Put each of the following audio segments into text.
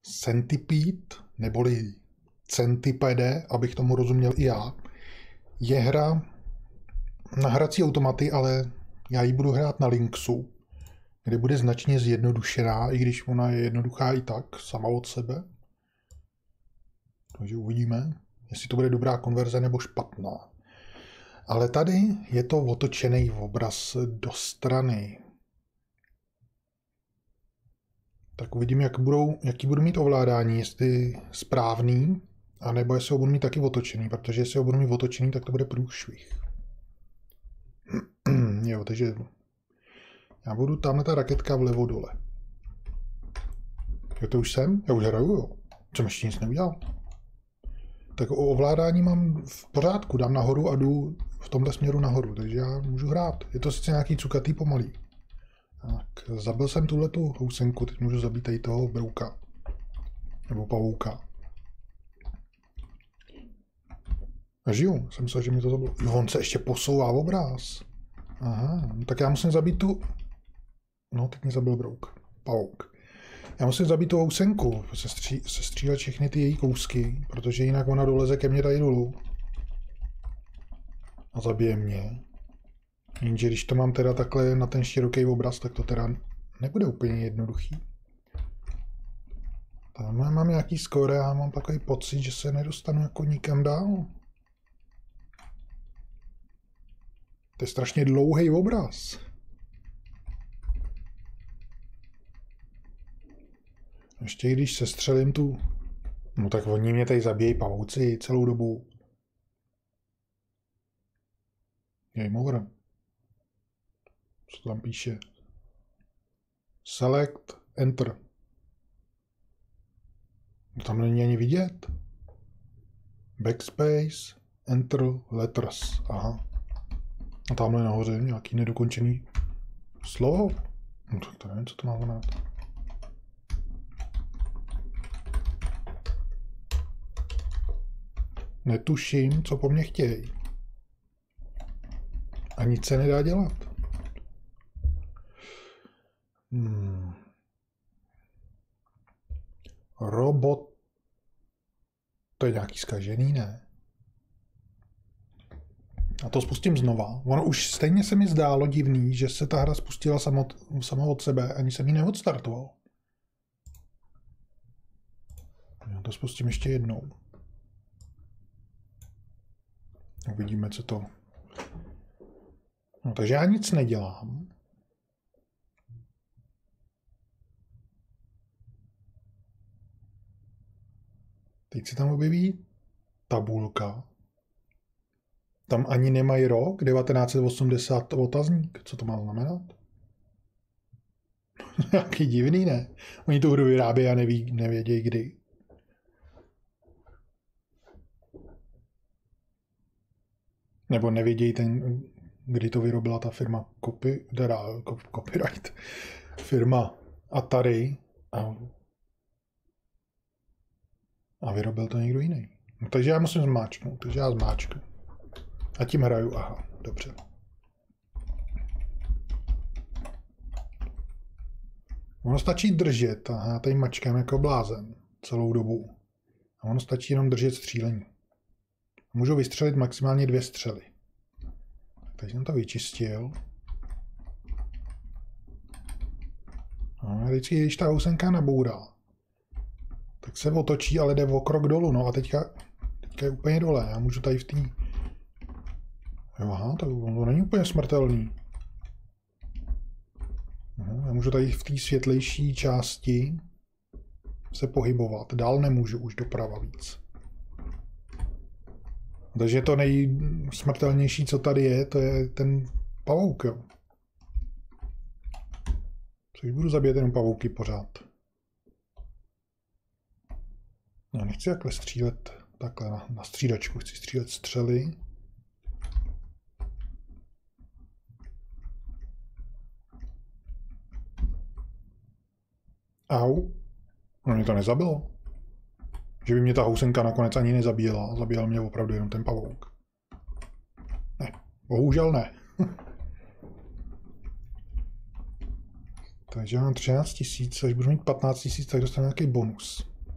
Centipede, neboli Centipede, abych tomu rozuměl i já, je hra na hrací automaty, ale já ji budu hrát na Linksu, kde bude značně zjednodušená, i když ona je jednoduchá i tak, sama od sebe. Takže uvidíme, jestli to bude dobrá konverze nebo špatná. Ale tady je to otočený obraz do strany. Tak uvidím, jaký budu mít ovládání, jestli správný, anebo jestli ho budu mít taky otočený, protože jestli ho budu mít otočený, tak to bude průšvih. Jo, takže já budu tamhle ta raketka vlevo dole. Jo, to už jsem? Já už hraju, jo. Jsem ještě nic neudělal. Tak o ovládání mám v pořádku, dám nahoru a jdu v tomhle směru nahoru, takže já můžu hrát. Je to sice nějaký cukatý pomalý. Tak, zabil jsem tuhletu housenku, teď můžu zabít tady toho brouka. Nebo pavouka. A žiju, jsem myslel, že mi to bylo. Jo, on se ještě posouvá v obraz. Aha, no tak já musím zabít tu... No, teď mě zabil brouk. Pavouk. Já musím zabít tu housenku, sestřílet všechny ty její kousky, protože jinak ona doleze ke mně tady dolů. A zabije mě. Jenže když to mám teda takhle na ten široký obraz, tak to teda nebude úplně jednoduchý. Tam mám nějaký skóre a mám takový pocit, že se nedostanu jako nikam dál. To je strašně dlouhý obraz. Ještě když sestřelím tu... No tak oni mě tady zabíjejí pavouci celou dobu. Game over. Co tam píše? Select, enter. No tam není ani vidět. Backspace, enter, letters. Aha. A tamhle nahoře nějaký nedokončený slovo. No tak to nevím, co to má znamenat. Netuším, co po mně chtějí. A nic se nedá dělat. Robot. To je nějaký zkažený, ne? A to spustím znova. Ono už stejně se mi zdálo divný, že se ta hra spustila sama od sebe, ani jsem ji neodstartoval. Já to spustím ještě jednou. Uvidíme, co to... No, takže já nic nedělám. Teď se tam objeví tabulka. Tam ani nemají rok, 1980 otazník. Co to má znamenat? Jaký divný, ne? Oni tu hru vyrábějí a nevědějí kdy. Nebo nevědějí kdy to vyrobila ta firma Copyright. Firma Atari a vyrobil to někdo jiný. No, takže já musím zmáčknout, takže já zmáčknu. A tím hraju, aha, dobře. Ono stačí držet, aha, já tady mačkám jako blázen celou dobu. A ono stačí jenom držet střílení. Můžu vystřelit maximálně 2 střely. Teď jsem to vyčistil. No, vždycky, když ta housenka nabourá, tak se otočí, ale jde o krok dolů. No a teďka je úplně dole. Já můžu tady v té... Jo, aha, to není úplně smrtelný. Já můžu tady v té světlejší části se pohybovat. Dál nemůžu už doprava víc. Takže to nejsmrtelnější, co tady je, to je ten pavouk, jo. Což budu zabíjet jenom pavouky pořád. Já nechci takhle střílet, takhle na střídačku, chci střílet střely. Au. No mě to nezabilo. Že by mě ta housenka nakonec ani nezabíjela. Zabíjel mě opravdu jenom ten pavouk. Ne, bohužel ne. Takže mám 13 000, až budu mít 15 000, tak dostanu nějaký bonus.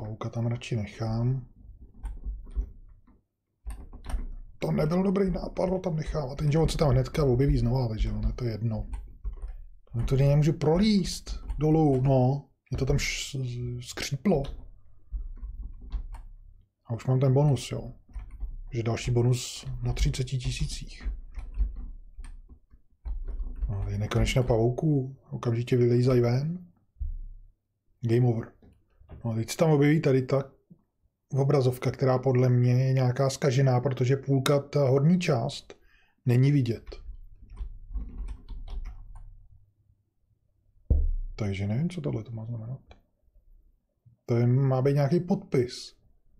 Pavouka tam radši nechám. To nebyl dobrý nápad ho tam nechávat, jenže on se tam hnedka objeví znova, takže ono je to jedno. To nemůžu prolíst dolů, no. Mě to tam skříplo. A už mám ten bonus, jo. Že další bonus na 30 000. No, je nekonečně pavouků. Okamžitě vylejzají ven. Game over. No, teď se tam objeví tady ta obrazovka, která podle mě je nějaká zkažená, protože půlka, ta horní část, není vidět. Takže nevím, co tohle to má znamenat. To má být nějaký podpis.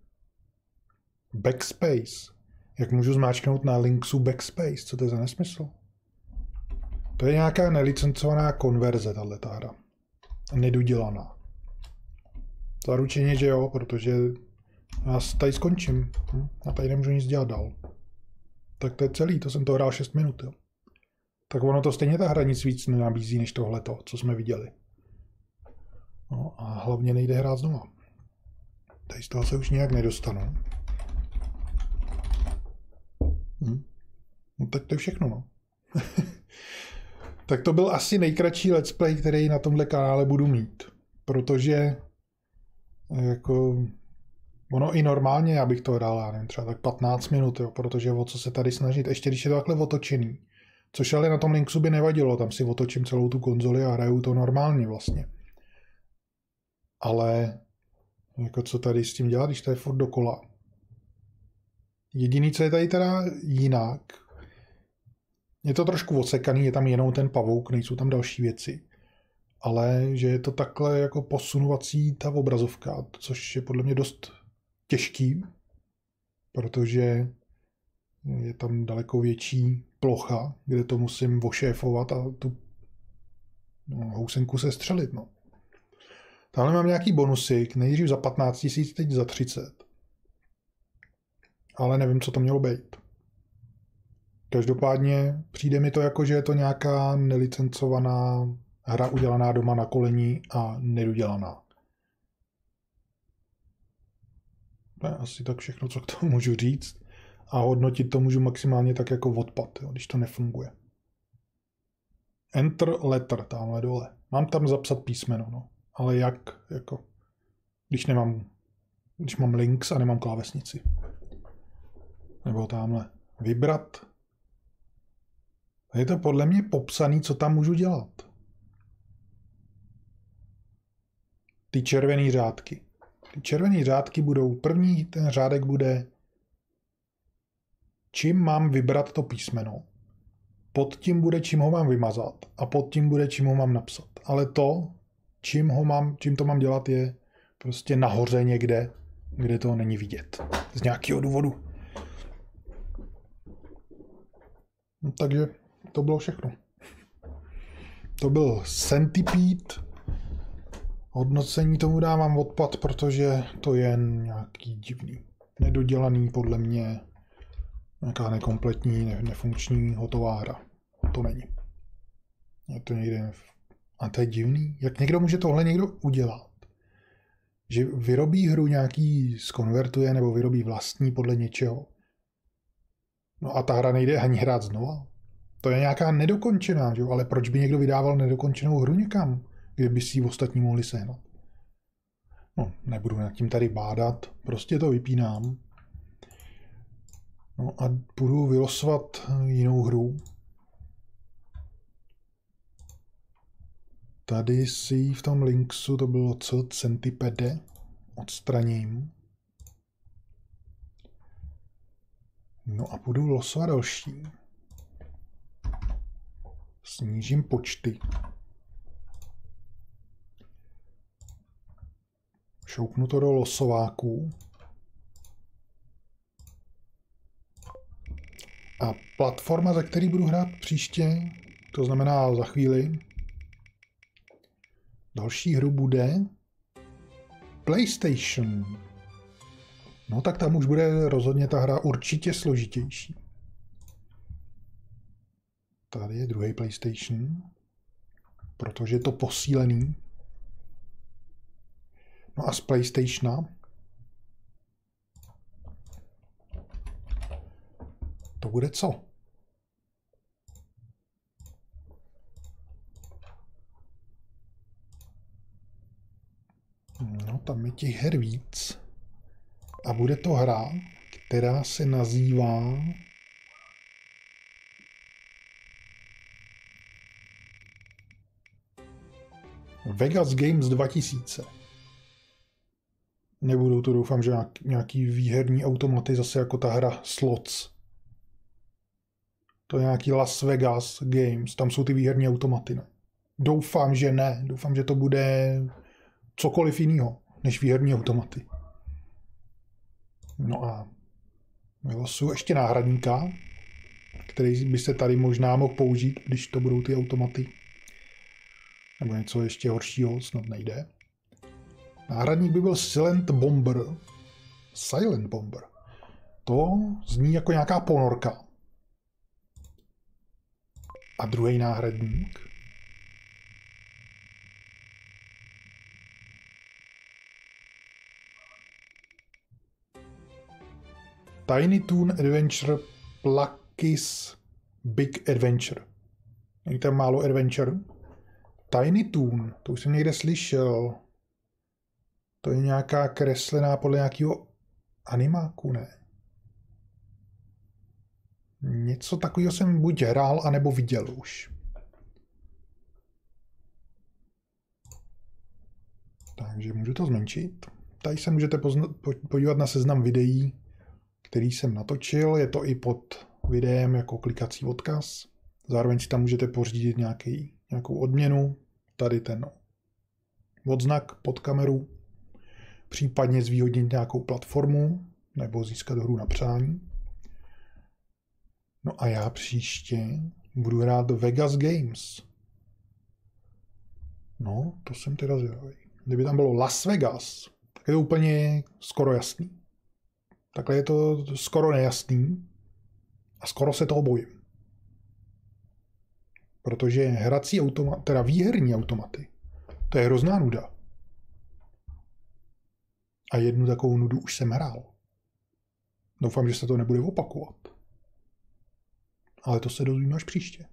Backspace. Jak můžu zmáčknout na Linksu Backspace? Co to je za nesmysl? To je nějaká nelicencovaná konverze, tato hra. Nedodělaná. Zaručeně, že jo, protože já tady skončím. Já tady nemůžu nic dělat dál. Tak to je celý, to jsem to hrál 6 minut, jo. Tak ono to stejně ta hra nic víc nenabízí, než tohleto, co jsme viděli. No a hlavně nejde hrát znova. Tady z toho se už nějak nedostanu. No tak to je všechno, no. Tak to byl asi nejkratší let's play, který na tomhle kanále budu mít. Protože jako ono i normálně, já bych to hrál, já nevím, třeba tak 15 minut, jo, protože o co se tady snažit, ještě když je to takhle otočený. Což ale na tom Linksu by nevadilo, tam si otočím celou tu konzoli a hraju to normálně vlastně. Ale jako co tady s tím dělat, když to je furt dokola. Jediný, co je tady teda jinak, je to trošku osekaný, je tam jenom ten pavouk, nejsou tam další věci. Ale že je to takhle jako posunovací ta obrazovka, což je podle mě dost těžký, protože je tam daleko větší plocha, kde to musím ošéfovat a tu housenku se střelit. No. Tamhle mám nějaký bonusy, nejdřív za 15 000, teď za 30. Ale nevím, co to mělo být. Každopádně přijde mi to jako, že je to nějaká nelicencovaná hra udělaná doma na koleni a nedodělaná. To je asi tak všechno, co k tomu můžu říct. A hodnotit to můžu maximálně tak jako odpad, jo, když to nefunguje. Enter letter, tamhle dole. Mám tam zapsat písmeno, no. Ale jak, jako, když mám links a nemám klávesnici. Nebo tamhle vybrat. Je to podle mě popsaný, co tam můžu dělat. Ty červené řádky. Ty červené řádky budou, první ten řádek bude, čím mám vybrat to písmeno. Pod tím bude, čím ho mám vymazat. A pod tím bude, čím ho mám napsat. Ale to, čím to mám dělat, je prostě nahoře někde, kde to není vidět. Z nějakého důvodu. No, takže to bylo všechno. To byl Centipede. Hodnocení tomu dávám odpad, protože to je nějaký divný. Nedodělaný, podle mě nějaká nekompletní, nefunkční hotová hra. To není. Je to někde... A to je divný. Jak může tohle někdo udělat? Že vyrobí hru nějaký, skonvertuje nebo vyrobí vlastní podle něčeho. No a ta hra nejde ani hrát znova. To je nějaká nedokončená, že? Ale proč by někdo vydával nedokončenou hru někam, kdyby si ji ostatní mohli sehnat? No, nebudu nad tím tady bádat, prostě to vypínám. No a budu vylosovat jinou hru. Tady si v tom Linksu to bylo co? Centipede. Odstraním. No a budu losovat další. Snížím počty. Šoupnu to do losováků. A platforma, za který budu hrát příště, to znamená za chvíli, další hru bude PlayStation. No tak tam už bude rozhodně ta hra určitě složitější. Tady je druhý PlayStation, protože je to posílený. No a z PlayStationa to bude co? No, tam je těch her víc. A bude to hra, která se nazývá Vegas Games 2000. Nebudou to, doufám, že nějaký výherní automaty zase jako ta hra Slots. To je nějaký Las Vegas Games, tam jsou ty výherní automaty, ne? Doufám, že ne. Doufám, že to bude cokoliv jiného než výherní automaty. No a vylosuju ještě náhradníka, který by se tady možná mohl použít, když to budou ty automaty. Nebo něco ještě horšího, snad nejde. Náhradník by byl Silent Bomber. Silent Bomber. To zní jako nějaká ponorka. A druhý náhradník. Tiny Toon Adventure Plucky's Big Adventure. Není tam málo adventure? Tiny Toon, to už jsem někde slyšel. To je nějaká kreslená podle nějakého animáku, ne? Něco takového jsem buď hrál, anebo viděl už. Takže můžu to zmenšit. Tady se můžete podívat na seznam videí, který jsem natočil. Je to i pod videem jako klikací odkaz. Zároveň si tam můžete pořídit nějakou odměnu. Tady ten odznak pod kameru. Případně zvýhodnit nějakou platformu nebo získat hru na přání. No a já příště budu hrát Vegas Games. No, to jsem teda zvědavý. Kdyby tam bylo Las Vegas, tak je to úplně skoro jasný. Takhle je to skoro nejasný a skoro se toho bojím. Protože hrací automat, teda výherní automaty, to je hrozná nuda. A jednu takovou nudu už jsem hrál. Doufám, že se to nebude opakovat. Ale to se dozvíme až příště.